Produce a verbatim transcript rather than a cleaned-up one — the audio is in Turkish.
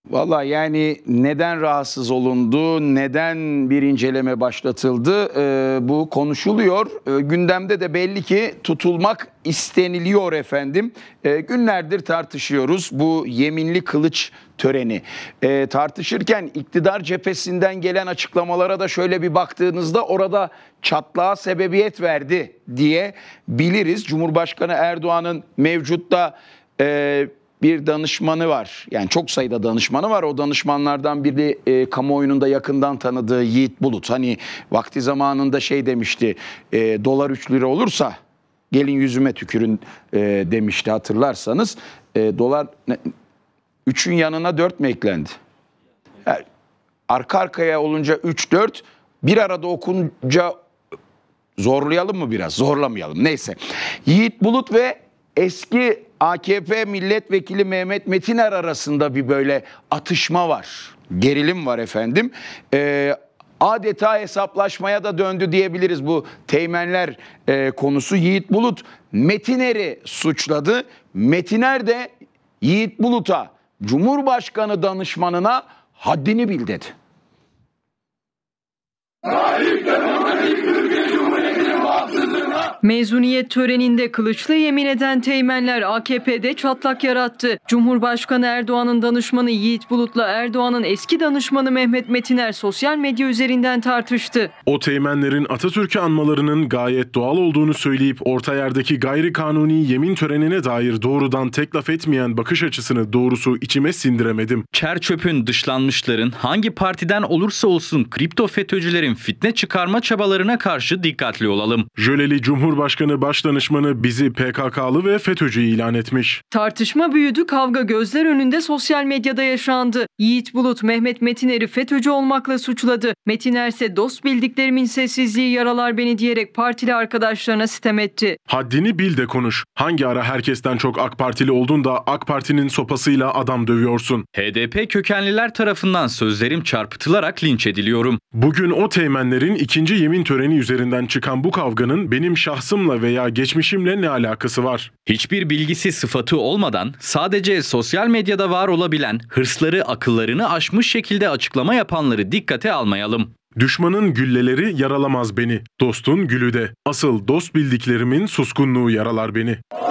Vallahi yani neden rahatsız olundu, neden bir inceleme başlatıldı e, bu konuşuluyor. E, gündemde de belli ki tutulmak isteniliyor efendim. E, günlerdir tartışıyoruz bu yeminli kılıç töreni. E, tartışırken iktidar cephesinden gelen açıklamalara da şöyle bir baktığınızda orada çatlağa sebebiyet verdi diye biliriz. Cumhurbaşkanı Erdoğan'ın mevcutta e, bir danışmanı var. Yani çok sayıda danışmanı var. O danışmanlardan biri e, kamuoyunun da yakından tanıdığı Yiğit Bulut. Hani vakti zamanında şey demişti, e, dolar üç lira olursa gelin yüzüme tükürün e, demişti hatırlarsanız. E, dolar üçün yanına dört mü eklendi? Yani, arka arkaya olunca üç dört, bir arada okunca zorlayalım mı biraz? Zorlamayalım. Neyse. Yiğit Bulut ve eski A K P milletvekili Mehmet Metiner arasında bir böyle atışma var. Gerilim var efendim. Ee, adeta hesaplaşmaya da döndü diyebiliriz bu teğmenler e, konusu. Yiğit Bulut Metiner'i suçladı. Metiner de Yiğit Bulut'a, Cumhurbaşkanı danışmanına haddini bil dedi. Mezuniyet töreninde kılıçlı yemin eden teğmenler A K P'de çatlak yarattı. Cumhurbaşkanı Erdoğan'ın danışmanı Yiğit Bulut'la Erdoğan'ın eski danışmanı Mehmet Metiner sosyal medya üzerinden tartıştı. O teğmenlerin Atatürk'ü anmalarının gayet doğal olduğunu söyleyip orta yerdeki gayri kanuni yemin törenine dair doğrudan tek laf etmeyen bakış açısını doğrusu içime sindiremedim. Çerçöp'ün, dışlanmışların, hangi partiden olursa olsun kripto FETÖ'cülerin fitne çıkarma çabalarına karşı dikkatli olalım. Jöleli Cumhurbaşkanı Başdanışmanı bizi P K K'lı ve FETÖ'cü ilan etmiş. Tartışma büyüdü, kavga gözler önünde sosyal medyada yaşandı. Yiğit Bulut Mehmet Metiner'i FETÖ'cü olmakla suçladı. Metiner ise dost bildiklerimin sessizliği yaralar beni diyerek partili arkadaşlarına sitem etti. Haddini bil de konuş. Hangi ara herkesten çok AK Partili oldun da AK Parti'nin sopasıyla adam dövüyorsun? H D P kökenliler tarafından sözlerim çarpıtılarak linç ediliyorum. Bugün o teğmenlerin ikinci yemin töreni üzerinden çıkan bu kavganın benim şahsımla veya geçmişimle ne alakası var? Hiçbir bilgisi sıfatı olmadan sadece sosyal medyada var olabilen hırsları akıllarını aşmış şekilde açıklama yapanları dikkate almayalım. Düşmanın gülleleri yaralamaz beni. Dostun gülü de. Asıl dost bildiklerimin suskunluğu yaralar beni.